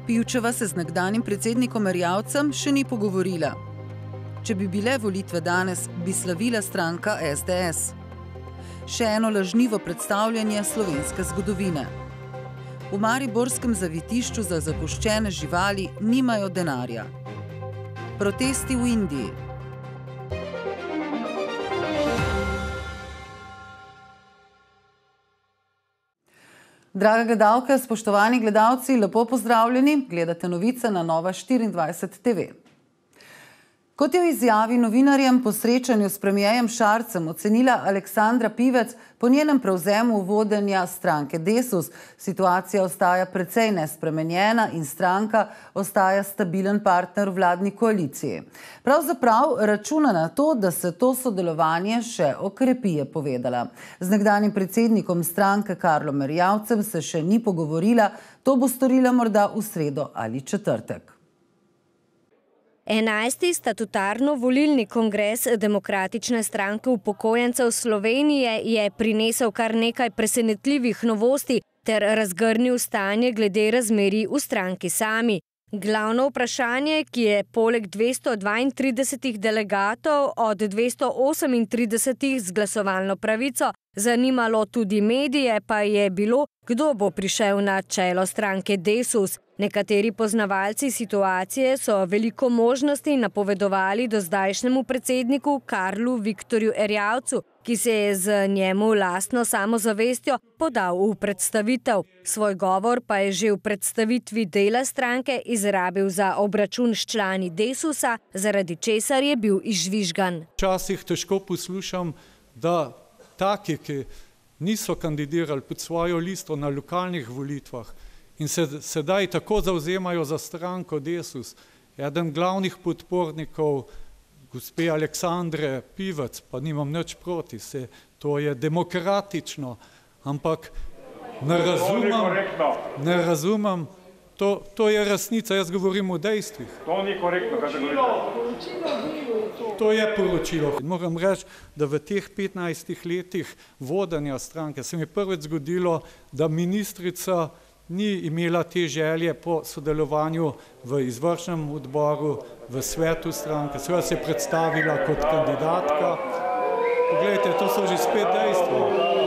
Pivčeva se z nekdanjim predsednikom Erjavcem še ni pogovorila. Če bi bile volitve danes, bi slavila stranka SDS. Še eno lažnivo predstavljanje slovenske zgodovine. V mariborskem zavetišču za zapuščene živali nimajo denarja. Protesti v Indiji. Drage gledalke, spoštovani gledalci, lepo pozdravljeni. Gledate novice na Nova 24 TV. Kot je v izjavi novinarjem po srečanju s premijerjem Šarcem ocenila Aleksandra Pivec, po njenem prevzemu vodenja stranke Desus, situacija ostaja precej nespremenjena in stranka ostaja stabilen partner v vladni koaliciji. Pravzaprav računa na to, da se to sodelovanje še okrepi, je povedala. Z nekdanjim predsednikom stranke Karlom Erjavcem se še ni pogovorila, to bo storila morda v sredo ali četrtek. 11. statutarno-volilni kongres Demokratične stranke upokojencev Slovenije je prinesel kar nekaj presenetljivih novosti ter razgrnil stanje glede razmerij v stranki sami. Glavno vprašanje, ki je poleg 232 delegatov od 238 z glasovalno pravico zanimalo tudi medije, pa je bilo, kdo bo prišel na čelo stranke Desus. Nekateri poznavalci situacije so veliko možnosti napovedovali dozdajšnjemu predsedniku Karlu Viktorju Erjavcu, ki se je z njemu lastno samozavestjo podal v predstavitev. Svoj govor pa je že v predstavitvi dela stranke izrabil za obračun s člani Desusa, zaradi česar je bil izžvižgan. Včasih težko poslušam, da taki, ki niso kandidirali pod svojo listo na lokalnih volitvah, in se sedaj tako zavzemajo za stranko Desus. Eden glavnih podpornikov gospe Aleksandre Pivec, pa nimam nič proti, to je demokratično, ampak ne razumem, to je resnica, jaz govorim o dejstvih. To ni korektno, kaj se govori. To je poročilo. Moram reči, da v teh 15 letih vodenja stranke se mi prvič zgodilo, da ministrica ni imela te želje po sodelovanju v izvršnem odboru, v svetu stranke. Seveda se je predstavila kot kandidatka. Poglejte, to so že spet dejstva.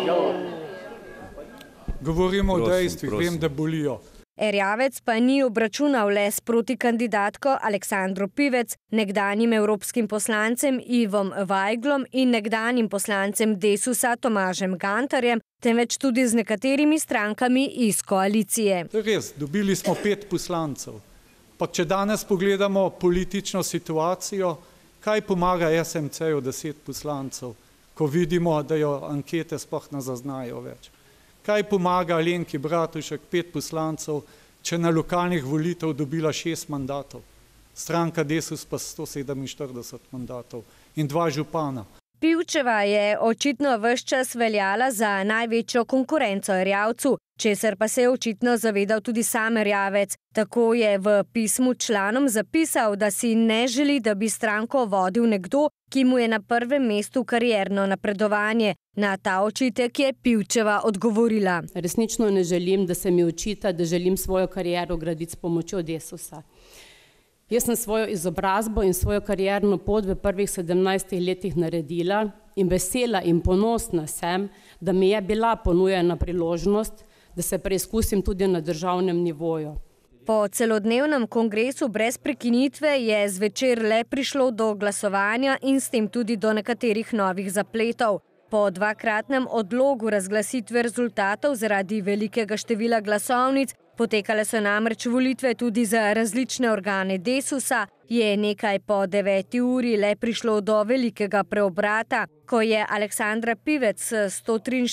Govorimo o dejstvih, vem, da bolijo. Erjavec pa ni obračunal le s protikandidatko Aleksandro Pivec, nekdanjim evropskim poslancem Ivom Vajglom in nekdanjim poslancem Desusa Tomažem Gantarjem, temveč tudi z nekaterimi strankami iz koalicije. Res, dobili smo 5 poslancev. Pa če danes pogledamo politično situacijo, kaj pomaga SMC-ju 10 poslancev, ko vidimo, da jo ankete sploh ne zaznajo več? Kaj pomaga Alenki Bratušek 5 poslancev, če na lokalnih volitev dobila 6 mandatov? Stranka Desus pa 147 mandatov in 2 župana. Pivčeva je očitno ves čas veljala za največjo konkurenco Erjavcu, česar pa se je očitno zavedal tudi sam Erjavec. Tako je v pismu članom zapisal, da si ne želi, da bi stranko vodil nekdo, ki mu je na prvem mestu karierno napredovanje. Na ta očitek je Pivčeva odgovorila. Resnično ne želim, da se mi očita, da želim svojo kariero graditi s pomočjo Desusa. Jaz sem svojo izobrazbo in svojo karierno pot v prvih 17 letih naredila in vesela in ponosna sem, da mi je bila ponujena priložnost, da se preizkusim tudi na državnem nivoju. Po celodnevnem kongresu brez prekinitve je zvečer le prišlo do glasovanja in s tem tudi do nekaterih novih zapletov. Po 2-kratnem odlogu razglasitve rezultatov zaradi velikega števila glasovnic, potekale so namreč volitve tudi za različne organe Desusa, je nekaj po 9. uri le prišlo do velikega preobrata, ko je Aleksandra Pivec s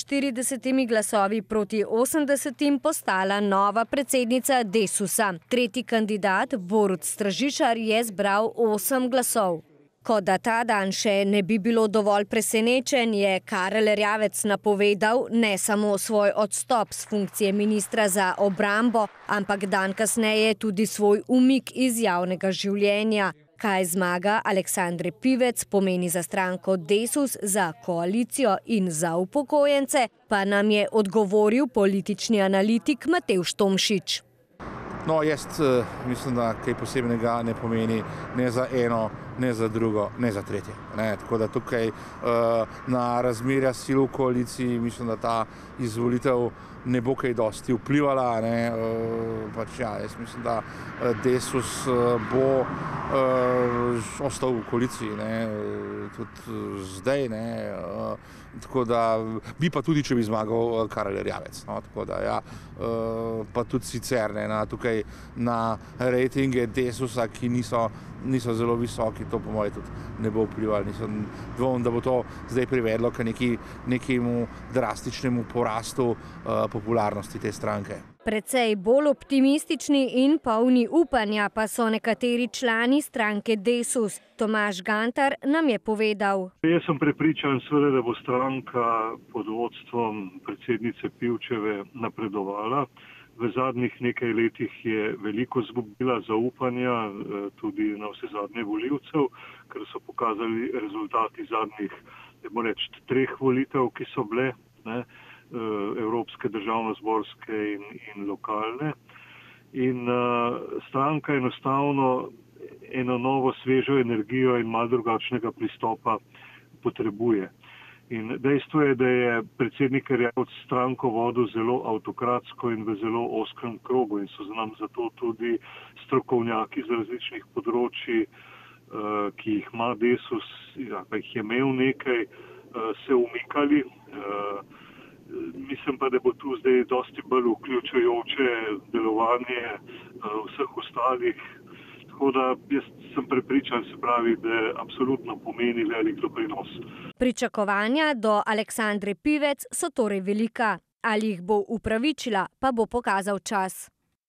143 glasovi proti 80 postala nova predsednica Desusa. Tretji kandidat, Borut Stražišar, je zbral 8 glasov. Kot da ta dan še ne bi bilo dovolj presenečen, je Karel Erjavec napovedal ne samo svoj odstop s funkcije ministra za obrambo, ampak dan kasneje tudi svoj umik iz javnega življenja. Kaj zmaga Aleksandre Pivec pomeni za stranko Desus, za koalicijo in za upokojence, pa nam je odgovoril politični analitik Matevž Tomšič. No, jaz mislim, da kaj posebnega ne pomeni ne za eno, ne za drugo, ne za tretje. Tako da tukaj na razmerja sil v koaliciji mislim, da ta izvolitev ne bo kaj dosti vplivala. Jaz mislim, da Desus bo ostal v koaliciji, tudi zdaj. Tako da bi pa tudi, če bi zmagal Karel Erjavec. Tako da ja, pa tudi sicer tukaj na rejtinge Desusa, ki niso zelo visoki, to po moje tudi ne bo vplivalo. Nisem dvomil, da bo to zdaj privedlo k nekemu drastičnemu porastu popularnosti te stranke. Precej bolj optimistični in polni upanja pa so nekateri člani stranke Desus. Tomaž Gantar nam je povedal. Jaz sem prepričan, seveda, da bo stranka pod vodstvom predsednice Pivčeve napredovala. V zadnjih nekaj letih je veliko izgubila zaupanja tudi na vse zadnje volivcev, ker so pokazali rezultati zadnjih, treh volitev, ki so bile, evropske, državnozborske in lokalne. In stranka enostavno eno novo svežo energijo in malo drugačnega pristopa potrebuje. In dejstvo je, da je predsednik Erjavec stranko vodil zelo avtokratsko in v zelo ozkem krogu in so nam zato tudi strokovnjaki z različnih področji, ki jih ima Desus, pa jih je imel nekaj, se umikali. Mislim pa, da bo tu zdaj dosti bolj vključujoče delovanje vseh ostalih. Tako da jaz sem prepričan, se pravi, da absolutno pomeni velik doprinos. Pričakovanja do Aleksandre Pivec so torej velika. Ali jih bo upravičila, pa bo pokazal čas.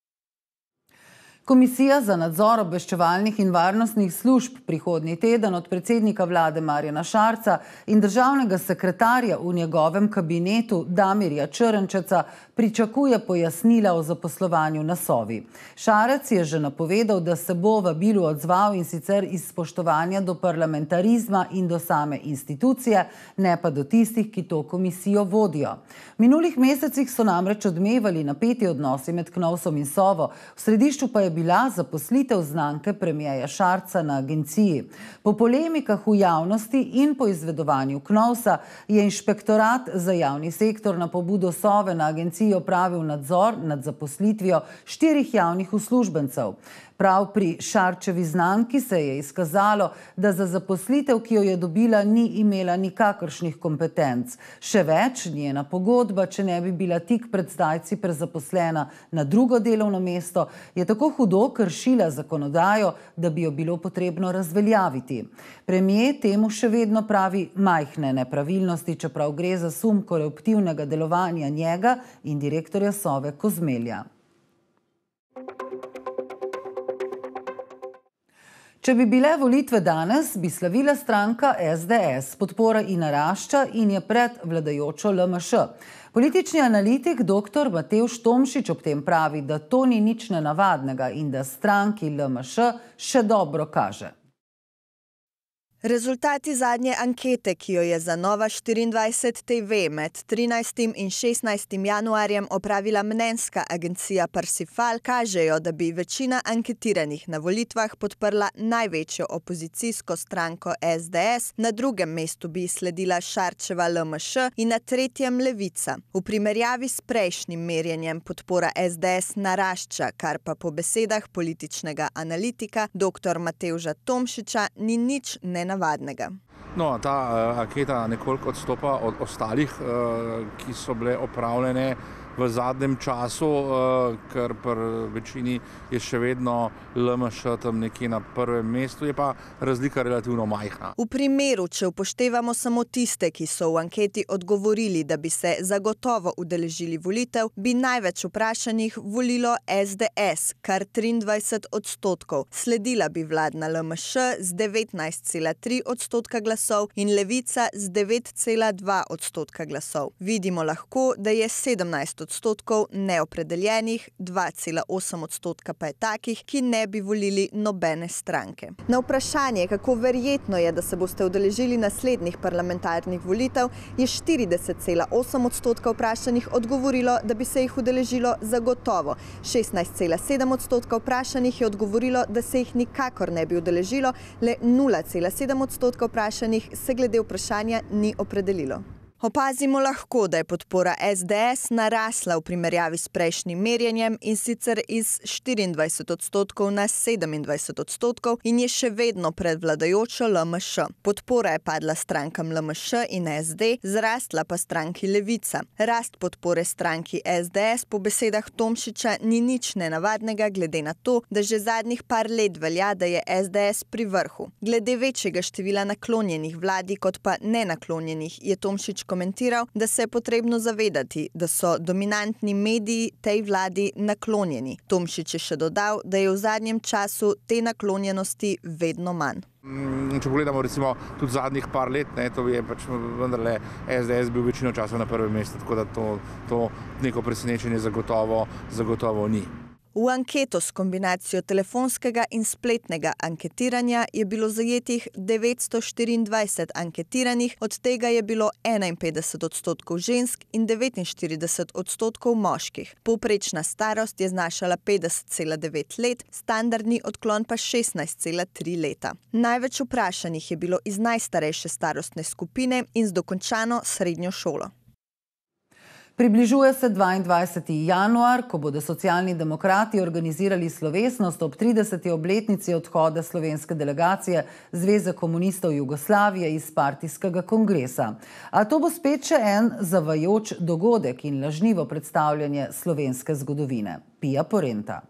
Komisija za nadzor obveščevalnih in varnostnih služb prihodnji teden od predsednika vlade Marjana Šarca in državnega sekretarja v njegovem kabinetu Damirja Črnčeca pričakuje pojasnila o zaposlovanju na Sovi. Šarec je že napovedal, da se bo vabilu odzval in sicer iz spoštovanja do parlamentarizma in do same institucije, ne pa do tistih, ki to komisijo vodijo. V minulih mesecih so namreč odmevali napeti odnosi med Knovsom in Sovo, v središču pa je bila zaposlitev znanke premierja Šarca na agenciji. Po polemikah v javnosti in po izvedovanju Knovsa je inšpektorat za javni sektor na pobudo Sove na agenciji opravil nadzor nad zaposlitvijo 4 javnih uslužbencev. Prav pri Šarčevi znanki se je izkazalo, da za zaposlitev, ki jo je dobila, ni imela nikakršnih kompetenc. Še več, njena pogodba, če ne bi bila tik pred zdajci prezaposlena na drugo delovno mesto, je tako hudo kršila zakonodajo, da bi jo bilo potrebno razveljaviti. Premier temu še vedno pravi majhne nepravilnosti, čeprav gre za sum koruptivnega delovanja njega in direktorja Sove Kozmelja. Če bi bile volitve danes, bi slavila stranka SDS. Podpora ji narašča in je pred vladajočo LMŠ. Politični analitik dr. Matevž Tomšič ob tem pravi, da to ni nič nenavadnega in da stranki LMŠ še dobro kaže. Rezultati zadnje ankete, ki jo je za Nova 24 TV med 13. in 16. januarjem opravila mnenjska agencija Parsifal, kažejo, da bi večina anketiranih na volitvah podprla največjo opozicijsko stranko SDS, na drugem mestu bi sledila Šarčeva LMŠ in na tretjem Levica. V primerjavi s prejšnjim merjenjem podpora SDS narašča, kar pa po besedah političnega analitika dr. Matevža Tomšiča ni nič nenavadnega. No, ta anketa nekoliko odstopa od ostalih, ki so bile opravljene v zadnjem času, ker pri večini je še vedno LMŠ tam nekje na prvem mestu, je pa razlika relativno majhna. V primeru, če upoštevamo samo tiste, ki so v anketi odgovorili, da bi se zagotovo udeležili volitev, bi največ vprašanih volilo SDS, kar 23%. Sledila bi vladna LMŠ z 19,3% glasov in Levica z 9,2% glasov. Vidimo lahko, da je 17% neopredeljenih, 2,8% pa je takih, ki ne bi volili nobene stranke. Na vprašanje, kako verjetno je, da se boste udeležili naslednjih parlamentarnih volitev, je 40,8% vprašanih odgovorilo, da bi se jih udeležilo zagotovo. 16,7% vprašanih je odgovorilo, da se jih nikakor ne bi udeležilo, le 0,7% vprašanih se glede vprašanja ni opredelilo. Opazimo lahko, da je podpora SDS narasla v primerjavi s prejšnjim merjenjem in sicer iz 24% na 27% in je še vedno pred vladajočo LMŠ. Podpora je padla strankam LMŠ in SD, zrastla pa stranki Levica. Rast podpore stranki SDS po besedah Tomšiča ni nič nenavadnega glede na to, da že zadnjih par let velja, da je SDS pri vrhu. Glede večjega števila naklonjenih vladi kot pa nenaklonjenih je Tomšič komentiral, da se je potrebno zavedati, da so dominantni mediji tej vladi naklonjeni. Tomšič je še dodal, da je v zadnjem času te naklonjenosti vedno manj. Če pogledamo recimo tudi zadnjih par let, to je pač vendarle SDS bil večino časa na prvem mestu, tako da to neko presenečenje zagotovo ni. V anketo s kombinacijo telefonskega in spletnega anketiranja je bilo zajetih 924 anketiranih, od tega je bilo 51% žensk in 49% moških. Povprečna starost je znašala 50,9 let, standardni odklon pa 16,3 leta. Največ vprašanih je bilo iz najstarejše starostne skupine in z dokončano srednjo šolo. Približuje se 22. januar, ko bodo Socialni demokrati organizirali slovesnost ob 30. obletnici odhoda slovenske delegacije Zveze komunistov Jugoslavije iz partijskega kongresa. A to bo spet še en zavajajoč dogodek in lažnivo predstavljanje slovenske zgodovine. Pija Porenta.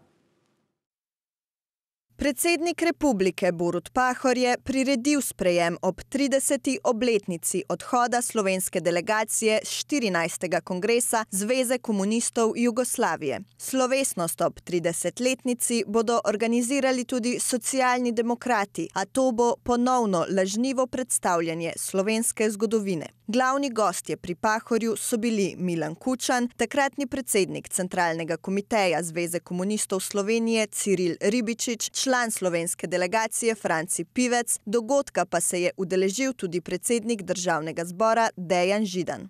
Predsednik republike Borut Pahor je priredil sprejem ob 30. obletnici odhoda slovenske delegacije z 14. kongresa Zveze komunistov Jugoslavije. Slovesnost ob 30-letnici bodo organizirali tudi Socialni demokrati, a to bo ponovno lažnivo predstavljanje slovenske zgodovine. Glavni gostje pri Pahorju so bili Milan Kučan, takratni predsednik Centralnega komiteja Zveze komunistov Slovenije Ciril Ribičič, član slovenske delegacije Franci Pivec, dogodka pa se je udeležil tudi predsednik Državnega zbora Dejan Židan.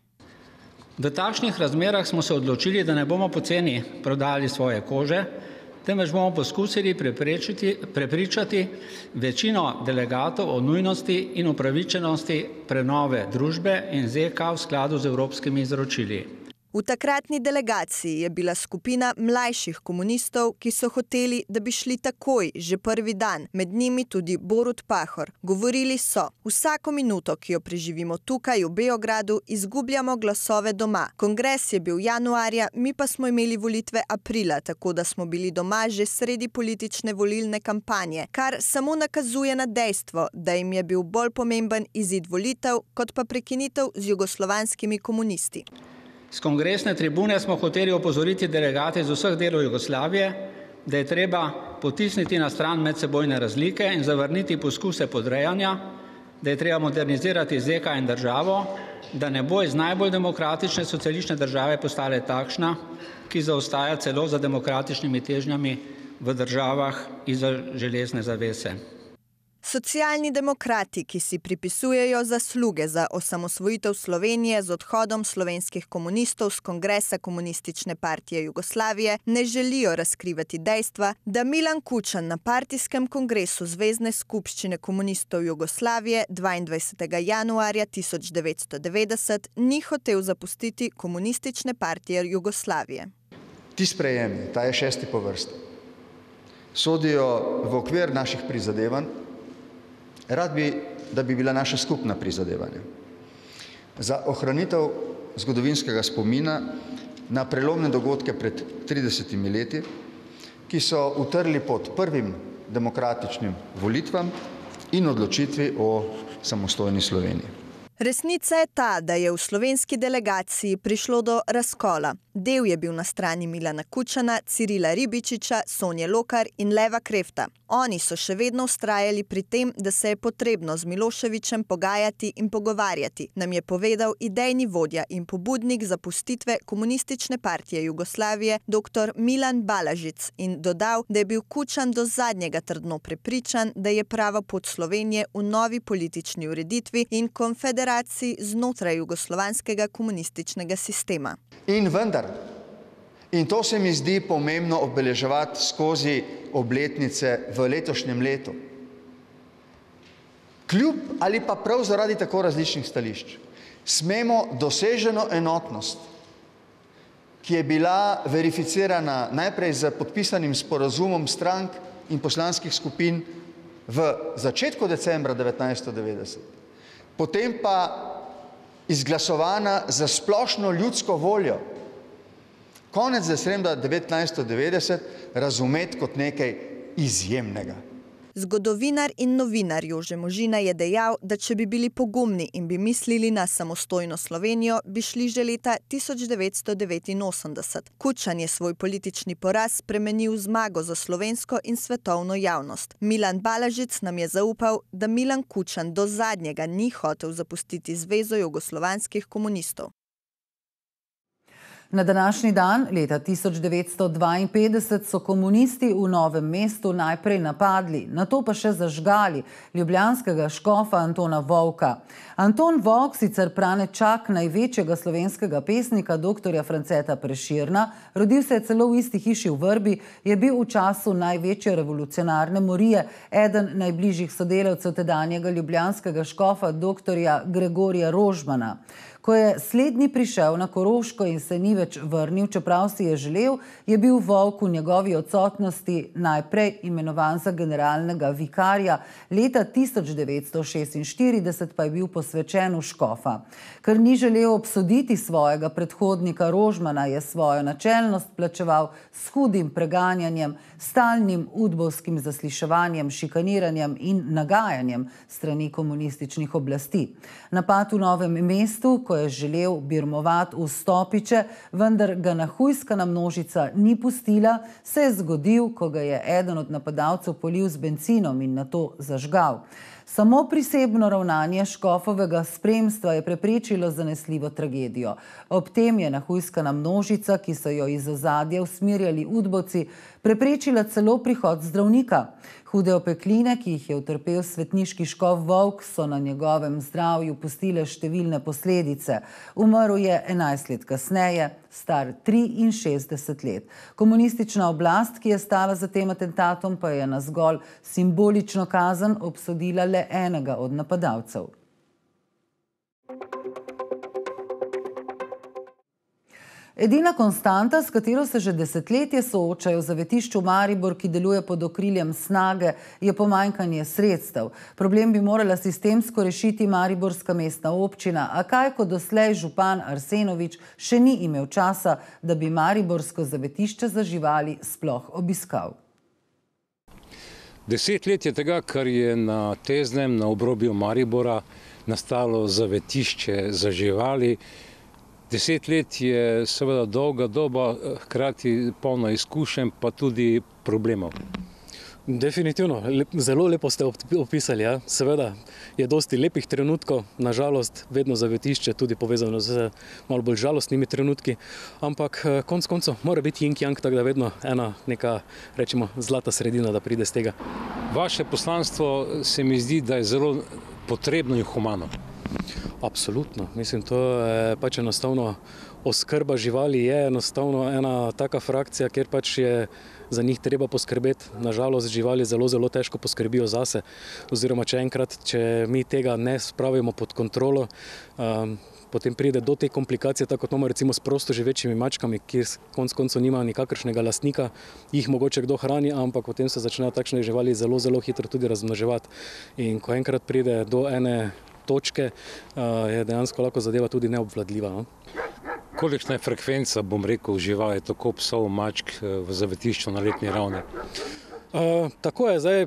V takšnih razmerah smo se odločili, da ne bomo poceni prodali svoje kože, temveč bomo poskusili prepričati večino delegatov o nujnosti in upravičenosti prenove družbe in ZK v skladu z evropskimi izročili. V takratni delegaciji je bila skupina mlajših komunistov, ki so hoteli, da bi šli takoj, že prvi dan, med njimi tudi Borut Pahor. Govorili so, vsako minuto, ki jo preživimo tukaj v Beogradu, izgubljamo glasove doma. Kongres je bil januarja, mi pa smo imeli volitve aprila, tako da smo bili doma že sredi politične volilne kampanje, kar samo nakazuje na dejstvo, da jim je bil bolj pomemben izid volitev, kot pa prekinitev z jugoslovanskimi komunisti. Z kongresne tribune smo hoteli opozoriti delegate iz vseh delov Jugoslavije, da je treba potisniti na stran medsebojne razlike in zavrniti poskuse podrejanja, da je treba modernizirati ZK in državo, da ne bo iz najbolj demokratične socialistične države postala takšna, ki zaostaja celo za demokratičnimi težnjami v državah izza železne zavese. Socialni demokrati, ki si pripisujejo zasluge za osamosvojitev Slovenije z odhodom slovenskih komunistov z kongresa Komunistične partije Jugoslavije, ne želijo razkrivati dejstva, da Milan Kučan na partijskem kongresu Zvezne skupščine komunistov Jugoslavije 22. januarja 1990 ni hotel zapustiti Komunistične partije Jugoslavije. Ti sprejemi, ta je 6. po vrsti, sodijo v okvir naših prizadevanj. Rad bi, da bi bila naša skupna prizadevanja za ohranitev zgodovinskega spomina na prelomne dogodke pred 30 leti, ki so utrli pod prvim demokratičnim volitvam in odločitvi o samostojni Sloveniji. Resnica je ta, da je v slovenski delegaciji prišlo do razkola. Del je bil na strani Milana Kučana, Cirila Ribičiča, Sonje Lokar in Leva Krefta. Oni so še vedno vztrajali pri tem, da se je potrebno z Miloševićem pogajati in pogovarjati, nam je povedal idejni vodja in pobudnik zapustitve Komunistične partije Jugoslavije dr. Milan Balažic in dodal, da je bil Kučan do zadnjega trdno prepričan, da je prava pot Slovenije v novi politični ureditvi in konfederaciji znotraj jugoslovanskega komunističnega sistema. In vendar, in to se mi zdi pomembno obeleževati skozi obletnice v letošnjem letu, kljub ali pa prav zaradi tako različnih stališč, smemo doseženo enotnost, ki je bila verificirana najprej z podpisanim sporazumom strank in poslanskih skupin v začetku decembra 1990, potem pa izglasovana za splošno ljudsko voljo konec decembra 1990 razumeti kot nekaj izjemnega. Zgodovinar in novinar Jože Možina je dejal, da če bi bili pogumni in bi mislili na samostojno Slovenijo, bi šli že leta 1989. Kučan je svoj politični poraz spremenil v zmago za slovensko in svetovno javnost. Milan Balažic nam je zaupal, da Milan Kučan do zadnjega ni hotel zapustiti Zvezo jugoslovanskih komunistov. Na današnji dan, leta 1952, so komunisti v Novem mestu najprej napadli, nato pa še zažgali ljubljanskega škofa Antona Vovka. Anton Vovk, sicer pranečak največjega slovenskega pesnika dr. Franceta Prešerna, rodil se je celo v isti hiši v Vrbi, je bil v času največje revolucionarne morije eden najbližjih sodelavcev tedanjega ljubljanskega škofa dr. Gregorija Rožmana. Ko je slednji prišel na Koroško in se ni več vrnil, čeprav si je želel, je bil Vovk v njegovi odsotnosti najprej imenovan za generalnega vikarja, leta 1946 pa je bil posvečen v škofa. Ker ni želel obsoditi svojega predhodnika Rožmana, je svojo načelnost plačeval s hudim preganjanjem, stalnim udbovskim zasliševanjem, šikaniranjem in nagajanjem strani komunističnih oblasti. Napad v Novem mestu, ko je želel birmovati v Stopiče, vendar ga nahujskana množica ni pustila, se je zgodil, ko ga je eden od napadalcev polil z bencinom in nato zažgal. Samo prisebno ravnanje škofovega spremstva je preprečilo zanesljivo tragedijo. Ob tem je nahujskana množica, ki so jo iz ozadja usmerjali udbovci, preprečila celo prihod zdravnika. Hude opekline, ki jih je utrpel svetniški škof Vovk, so na njegovem zdravju pustile številne posledice. Umrl je 11 let kasneje, star 63 let. Komunistična oblast, ki je stala za tem atentatom, pa je na zgolj simbolično kazen obsodila le enega od napadalcev. Edina konstanta, s katero se že desetletje soočajo v zavetišču Maribor, ki deluje pod okriljem Snage, je pomanjkanje sredstev. Problem bi morala sistemsko rešiti mariborska mestna občina, a kaj kot doslej župan Arsenovič še ni imel časa, da bi mariborsko zavetišče za živali sploh obiskal. 10 let je tega, kar je na Teznem, na obrobju Maribora, nastalo zavetišče za živali. 10 let je seveda dolga doba, hkrati polno izkušenj, pa tudi problemov. Definitivno, zelo lepo ste opisali. Ja. Seveda je dosti lepih trenutkov, nažalost vedno zavetišče tudi povezano z malo bolj žalostnimi trenutki, ampak konec koncev mora biti yin-yang, tako da vedno ena neka, rečemo, zlata sredina, da pride z tega. Vaše poslanstvo se mi zdi, da je zelo potrebno in humano. Absolutno. Mislim, to je pač enostavno oskrba živali je enostavno ena taka frakcija, kjer pač je za njih treba poskrbeti. Nažalost, živali zelo težko poskrbijo zase. Oziroma, če mi tega ne spravimo pod kontrolo, potem pride do te komplikacije, tako kot imamo recimo s prosto živečimi mačkami, ki konec koncev nima nikakršnega lastnika, jih mogoče kdo hrani, ampak potem se začnejo takšne živali zelo hitro tudi razmnoževati. In ko enkrat pride do ene točke, je dejansko lahko zadeva tudi neobvladljiva. No? Kolikšna je frekvenca, bom rekel, živali, tako psov, mačk v zavetišču na letni ravni? Tako je, zdaj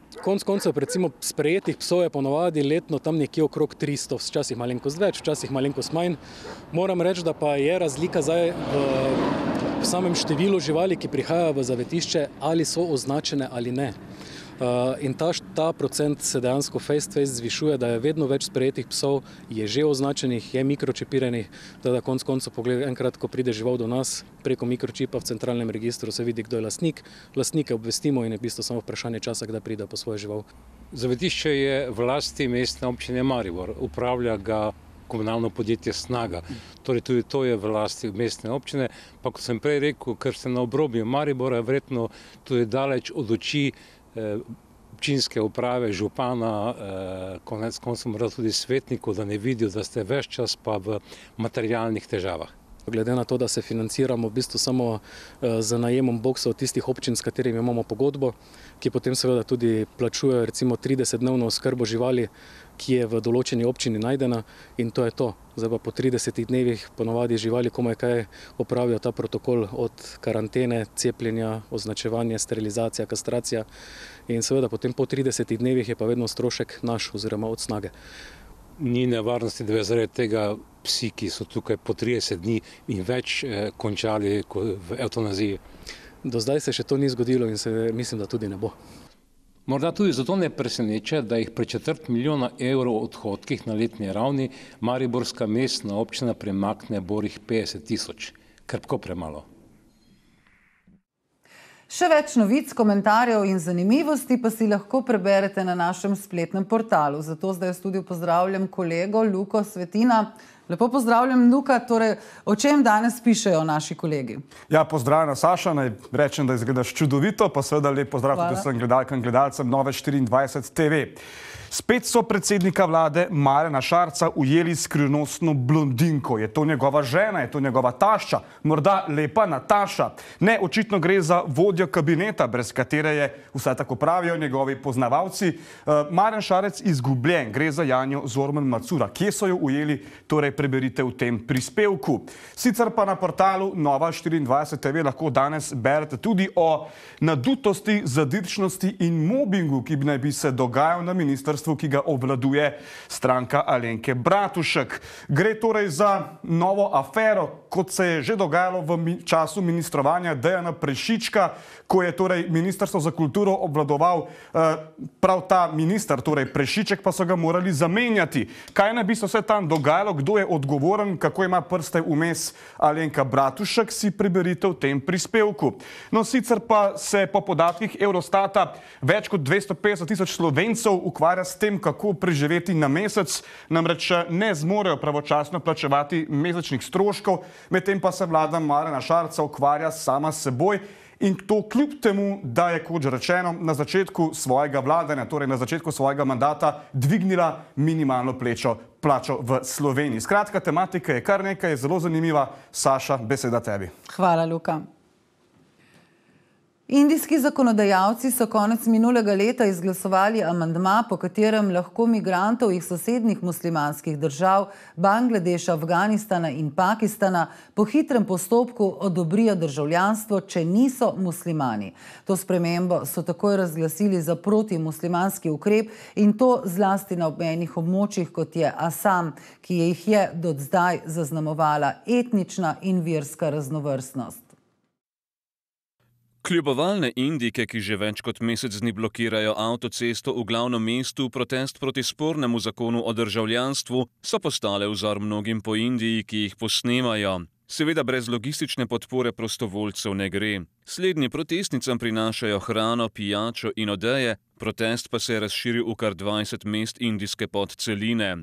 Konec koncev, recimo sprejetih psov je ponovadi letno tam nekje okrog 300, včasih malenkost več, včasih malenkost manj. Moram reči, da pa je razlika zdaj v samem številu živali, ki prihajajo v zavetišče, ali so označene ali ne. In ta procent se dejansko face-to-face zvišuje, da je vedno več sprejetih psov, je že označenih, je mikročipiranih, da konec koncev pogled, enkrat, ko pride žival do nas, preko mikročipa v centralnem registru se vidi, kdo je lastnik. Lastnike obvestimo in je v bistvu samo vprašanje časa, kdaj pride po svojo žival. Zavetišče je v lasti Mestne občine Maribor, upravlja ga komunalno podjetje Snaga. Torej tudi to je v lasti Mestne občine, pa kot sem prej rekel, ker ste na obrobju Maribora, verjetno tudi daleč od oči občinske uprave, župana, konec koncev morda tudi svetnikov, da ne vidijo, da ste ves čas pa v materialnih težavah. Glede na to, da se financiramo v bistvu samo z najemom boksov tistih občin, s katerimi imamo pogodbo, ki potem seveda tudi plačujejo recimo 30-dnevno oskrbo živali, ki je v določeni občini najdena, in to je to. Zdaj pa po 30 dnevih ponovadi živali komaj kaj opravijo ta protokol od karantene, cepljenja, označevanja, sterilizacija, kastracija, in seveda potem po 30 dnevih je pa vedno strošek naš oziroma od Snage. Ni nevarnosti, da bi zaradi tega psi, ki so tukaj po 30 dni in več, končali v evtanaziji? Do zdaj se še to ni zgodilo in se mislim, da tudi ne bo. Morda tudi zato ne preseneča, da jih pri 250 000 evrov odhodkih na letni ravni mariborska mestna občina premakne borih 50 000, krpko premalo. Še več novic, komentarjev in zanimivosti pa si lahko preberete na našem spletnem portalu. Zato zdaj v studiu pozdravljam kolego Luko Svetina. Lepo pozdravljam, Luka. Torej, o čem danes pišejo naši kolegi? Ja, pozdravljena Saša, naj rečem, da izgledaš čudovito, pa seveda lep pozdrav tudi vsem gledalkam in gledalcem Nove24 TV. Spet so predsednika vlade Marjana Šarca ujeli skrivnostno blondinko. Je to njegova žena, je to njegova tašča, morda lepa Nataša. Ne, očitno gre za vodjo kabineta, brez katere je, vsaj tako pravijo njegovi poznavalci, Marjan Šarec izgubljen. Gre za Janjo Zorman Macura. Kje so jo ujeli, torej preberite v tem prispevku. Sicer pa na portalu Nova24 TV lahko danes berete tudi o nadutosti, zadirčnosti in mobingu, ki naj bi se dogajal na ministrstvu, ki ga obvladuje stranka Alenke Bratušek. Gre torej za novo afero, kot se je že dogajalo v času ministrovanja Dejana Prešička, ko je torej Ministrstvo za kulturo obvladoval prav ta minister, torej Prešiček, pa so ga morali zamenjati. Kaj naj bi se vse tam dogajalo, kdo je odgovoren, kako ima prste vmes Alenka Bratušek, si preberite v tem prispevku. No, sicer pa se po podatkih Eurostata več kot 250 000 Slovencev ukvarja s tem, kako preživeti na mesec, namreč ne zmorejo pravočasno plačevati mesečnih stroškov, medtem pa se vlada Marjana Šarca ukvarja sama s seboj. In to kljub temu, da je, kot že rečeno, na začetku svojega vladanja, torej na začetku svojega mandata, dvignila minimalno plačo v Sloveniji. Skratka, tematika je kar nekaj, je zelo zanimiva. Saša, beseda tebi. Hvala, Luka. Indijski zakonodajalci so konec minulega leta izglasovali amandma, po katerem lahko migrantov iz sosednjih muslimanskih držav, Bangladeša, Afganistana in Pakistana, po hitrem postopku odobrijo državljanstvo, če niso muslimani. To spremembo so takoj razglasili za protimuslimanski ukrep in to zlasti na obmejnih območjih, kot je Asam, ki jih je do zdaj zaznamovala etnična in verska raznovrstnost. Kljubovalne Indijke, ki že več kot mesec dni blokirajo avtocesto v glavnem mestu v protest proti spornemu zakonu o državljanstvu, so postale vzor mnogim po Indiji, ki jih posnemajo. Seveda brez logistične podpore prostovoljcev ne gre. Slednji protestnicam prinašajo hrano, pijačo in odeje, protest pa se je razširil v kar 20 mest indijske podceline.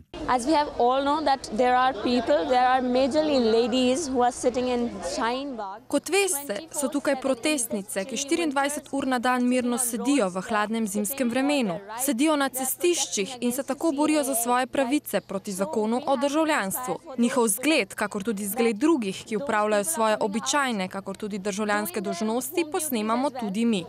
Kot veste, so tukaj protestnice, ki 24 ur na dan mirno sedijo v hladnem zimskem vremenu. Sedijo na cestiščih in se tako borijo za svoje pravice proti zakonu o državljanstvu. Njihov zgled, kakor tudi zgled drugih, ki upravljajo svoje običajne, kakor tudi državljanske dolžnosti, posnemamo tudi mi.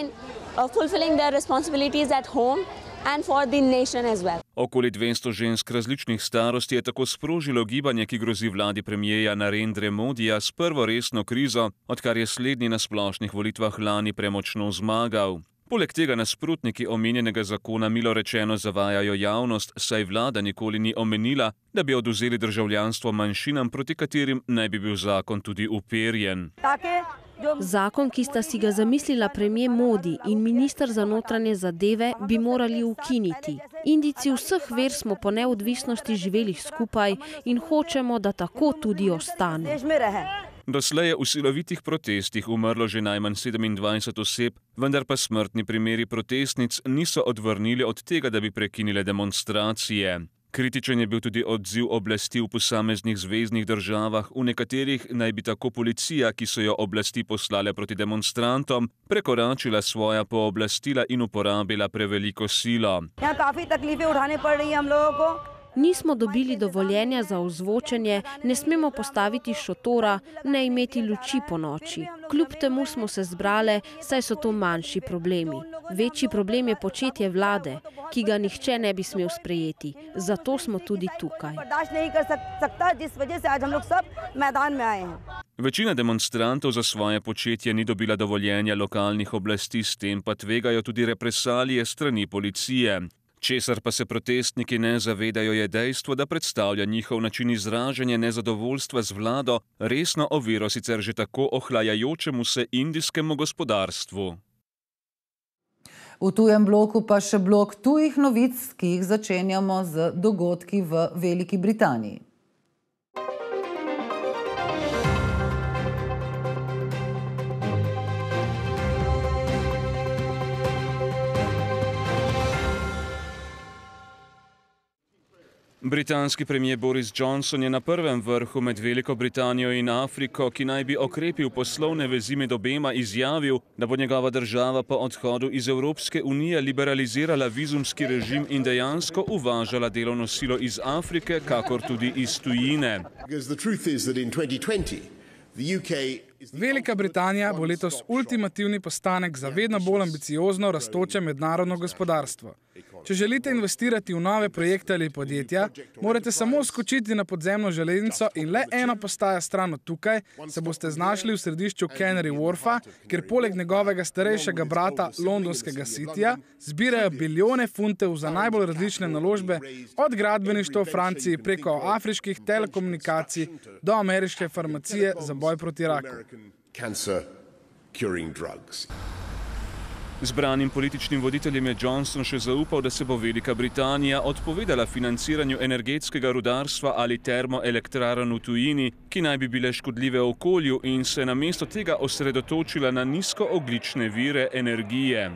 Okoli 200 žensk različnih starosti je tako sprožilo gibanje, ki grozi vladi premijeja Narendre Modija s prvo resno krizo, odkar je slednji na splošnih volitvah lani premočno zmagal. Poleg tega nasprotniki omenjenega zakona milo rečeno zavajajo javnost, saj vlada nikoli ni omenila, da bi odvzeli državljanstvo manjšinam, proti katerim naj bi bil zakon tudi uperjen. Zakon, ki sta si ga zamislila premier Modi in minister za notranje zadeve, bi morali ukiniti. Indijci vseh ver smo po neodvisnosti živeli skupaj in hočemo, da tako tudi ostane. Doslej je v silovitih protestih umrlo že najmanj 27 oseb, vendar pa smrtni primeri protestnic niso odvrnili od tega, da bi prekinile demonstracije. Kritičen je bil tudi odziv oblasti v posameznih zveznih državah, v nekaterih naj bi tako policija, ki so jo oblasti poslale proti demonstrantom, prekoračila svoja pooblastila in uporabila preveliko silo. Nismo dobili dovoljenja za ozvočenje, ne smemo postaviti šotora, ne imeti luči po noči. Kljub temu smo se zbrale, saj so to manjši problemi. Večji problem je početje vlade, ki ga nihče ne bi smel sprejeti. Zato smo tudi tukaj. Večina demonstrantov za svoje početje ni dobila dovoljenja lokalnih oblasti, s tem pa tvegajo tudi represalije strani policije. Česar pa se protestniki ne zavedajo, je dejstvo, da predstavlja njihov način izražanja nezadovoljstva z vlado resno oviro sicer že tako ohlajajočemu se indijskemu gospodarstvu. V tujem bloku pa še blok tujih novic, ki jih začenjamo z dogodki v Veliki Britaniji. Britanski premier Boris Johnson je na prvem vrhu med Veliko Britanijo in Afriko, ki naj bi okrepil poslovne vezi med obema, izjavil, da bo njegova država po odhodu iz Evropske unije liberalizirala vizumski režim in dejansko uvažala delovno silo iz Afrike, kakor tudi iz tujine. Velika Britanija bo letos ultimativni postanek za vedno bolj ambiciozno rastoče mednarodno gospodarstvo. Če želite investirati v nove projekte ali podjetja, morate samo skočiti na podzemno železnico in le eno postaja stran od tukaj se boste znašli v središču Canary Wharfa, kjer poleg njegovega starejšega brata londonskega Cityja zbirajo bilijone funtov za najbolj različne naložbe, od gradbeništva v Franciji preko afriških telekomunikacij do ameriške farmacije za boj proti raku. Zbranim političnim voditeljem je Johnson še zaupal, da se bo Velika Britanija odpovedala financiranju energetskega rudarstva ali termoelektrarn v tujini, ki naj bi bile škodljive okolju, in se namesto tega osredotočila na nizkoogljične vire energije.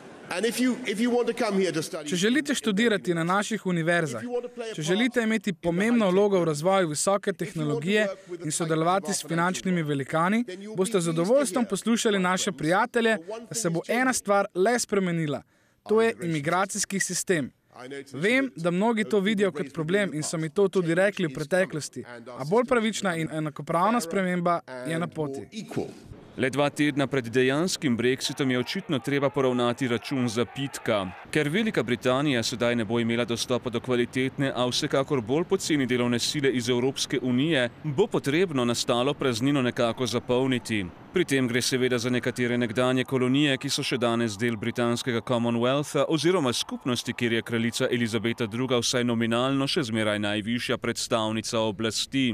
Če želite študirati na naših univerzah, če želite imeti pomembno vlogo v razvoju visoke tehnologije in sodelovati s finančnimi velikani, boste z zadovoljstvom poslušali naše prijatelje, da se bo ena stvar le spremenila. To je imigracijski sistem. Vem, da mnogi to vidijo kot problem in so mi to tudi rekli v preteklosti, a bolj pravična in enakopravna sprememba je na poti. Le 2 tedna pred dejanskim brexitom je očitno treba poravnati račun zapitka. Ker Velika Britanija sedaj ne bo imela dostopa do kvalitetne, a vsekakor bolj poceni delovne sile iz Evropske unije, bo potrebno nastalo praznino nekako zapolniti. Pri tem gre seveda za nekatere nekdanje kolonije, ki so še danes del britanskega Commonwealtha oziroma skupnosti, kjer je kraljica Elizabeta II. Vsaj nominalno še zmeraj najvišja predstavnica oblasti.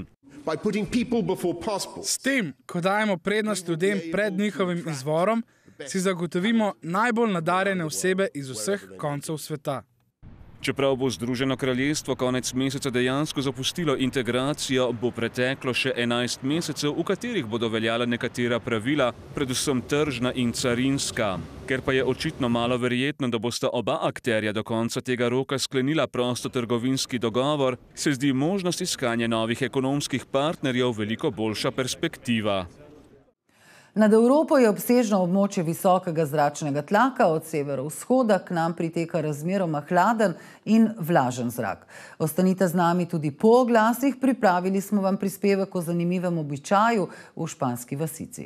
S tem, ko dajemo prednost ljudem pred njihovim izvorom, si zagotovimo najbolj nadarjene osebe iz vseh koncev sveta. Čeprav bo Združeno kraljestvo konec meseca dejansko zapustilo integracijo, bo preteklo še 11 mesecev, v katerih bodo veljala nekatera pravila, predvsem tržna in carinska. Ker pa je očitno malo verjetno, da bosta oba akterja do konca tega roka sklenila prostotrgovinski dogovor, se zdi možnost iskanja novih ekonomskih partnerjev veliko boljša perspektiva. Nad Evropo je obsežno območje visokega zračnega tlaka, od severovzhoda k nam priteka razmeroma hladen in vlažen zrak. Ostanite z nami tudi po oglasih, pripravili smo vam prispevek o zanimivem običaju v španski vasici.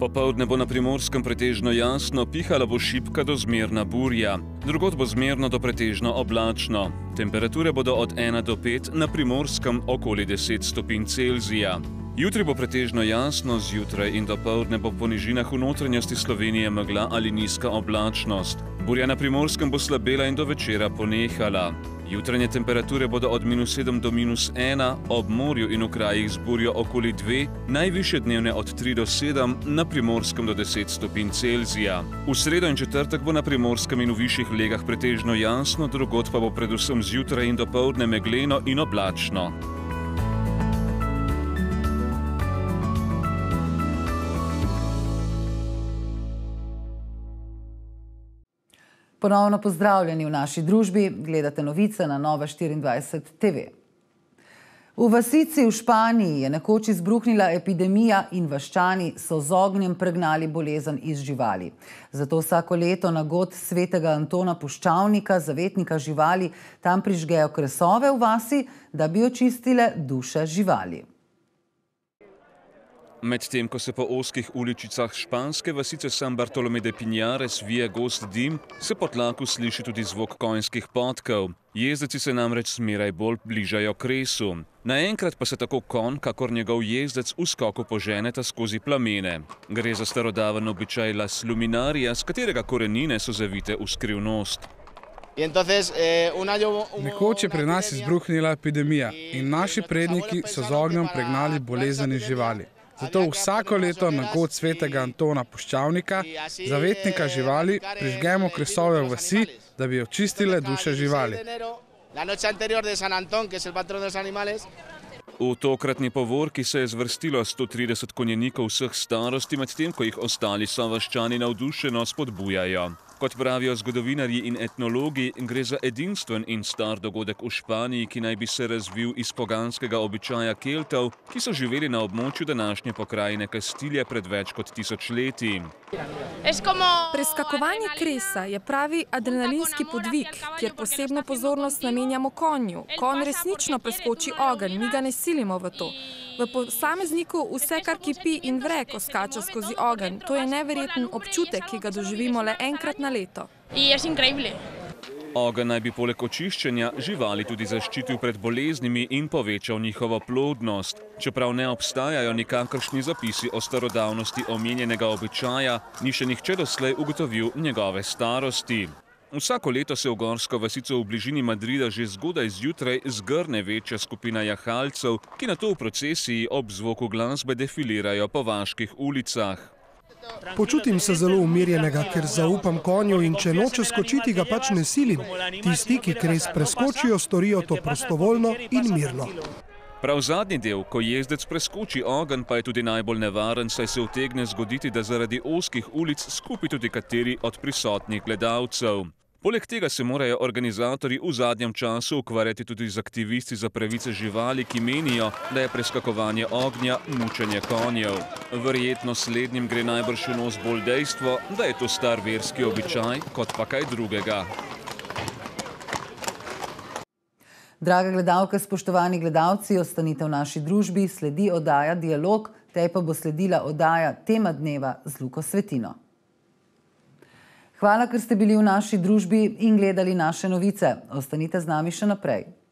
Popoldne bo na Primorskem pretežno jasno, pihala bo šibka do zmerna burja. Drugod bo zmerno do pretežno oblačno. Temperature bodo od 1 do 5, na Primorskem okoli 10 stopinj Celzija. Jutri bo pretežno jasno, zjutraj in dopoldne bo po nižinah v notranjosti Slovenije megla ali nizka oblačnost. Burja na Primorskem bo slabela in do večera ponehala. Jutranje temperature bodo od -7 do -1, ob morju in v krajih z burjo okoli 2, najvišje dnevne od 3 do 7, na Primorskem do 10 stopinj Celzija. V sredo in četrtek bo na Primorskem in v višjih legah pretežno jasno, drugod pa bo predvsem zjutraj in dopoldne megleno in oblačno. Ponovno pozdravljeni v naši družbi, gledate novice na Nova 24 TV. V vasici v Španiji je nekoč izbruhnila epidemija in vaščani so z ognjem pregnali bolezen iz živali. Zato vsako leto na god svetega Antona Puščavnika, zavetnika živali, tam prižgejo kresove v vasi, da bi očistile duše živali. Medtem ko se po ozkih uličicah španske vasice San Bartolomé de Piñares vije gost dim, se po tlaku sliši tudi zvok konjskih podkov. Jezdeci se namreč zmeraj bolj bližajo kresu. Naenkrat pa se tako konj, kakor njegov jezdec v skoku poženeta skozi plamene. Gre za starodaven običaj las luminaria, s katerega korenine so zavite v skrivnost. Nekoč je pri nas izbruhnila epidemija in naši predniki so z ognjem pregnali bolezen iz živali. Zato vsako leto na god svetega Antona Puščavnika, zavetnika živali, prižgemo kresove v vasi, da bi očistile duše živali. V tokratni povorki se je zvrstilo 130 konjenikov vseh starosti, medtem ko jih ostali sovaščani navdušeno spodbujajo. Kot pravijo zgodovinarji in etnologi, gre za edinstven in star dogodek v Španiji, ki naj bi se razvil iz poganskega običaja Keltov, ki so živeli na območju današnje pokrajine Kastilje pred več kot 1000 leti. Preskakovanje kresa je pravi adrenalinski podvig, kjer posebno pozornost namenjamo konju. Konj resnično preskoči ogenj, mi ga ne silimo v to. V posamezniku vse, kar kipi in vre, ko skače skozi ogenj. To je neverjeten občutek, ki ga doživimo le enkrat na leto. Ogenj naj bi poleg očiščenja živali tudi zaščitil pred boleznimi in povečal njihovo plodnost. Čeprav ne obstajajo nikakršni zapisi o starodavnosti omenjenega običaja, ni še nihče doslej ugotovil njegove starosti. Vsako leto se v gorsko vasico v bližini Madrida že zgodaj zjutraj zgrne večja skupina jahalcev, ki nato v procesiji ob zvoku glasbe defilirajo po vaških ulicah. Počutim se zelo umirjenega, ker zaupam konju in če noče skočiti, ga pač ne silim. Tisti, ki kres preskočijo, storijo to prostovoljno in mirno. Prav zadnji del, ko jezdec preskoči ogenj, pa je tudi najbolj nevaren, saj se utegne zgoditi, da zaradi ozkih ulic skupi tudi kateri od prisotnih gledalcev. Poleg tega se morajo organizatorji v zadnjem času ukvarjati tudi z aktivisti za pravice živali, ki menijo, da je preskakovanje ognja mučenje konjev. Verjetno slednjim gre najbrž v nos bolj dejstvo, da je to star verski običaj, kot pa kaj drugega. Draga gledalke, spoštovani gledalci, ostanite v naši družbi, sledi oddaja Dialog, tej pa bo sledila oddaja Tema dneva z Luko Svetino. Hvala, ker ste bili v naši družbi in gledali naše novice. Ostanite z nami še naprej.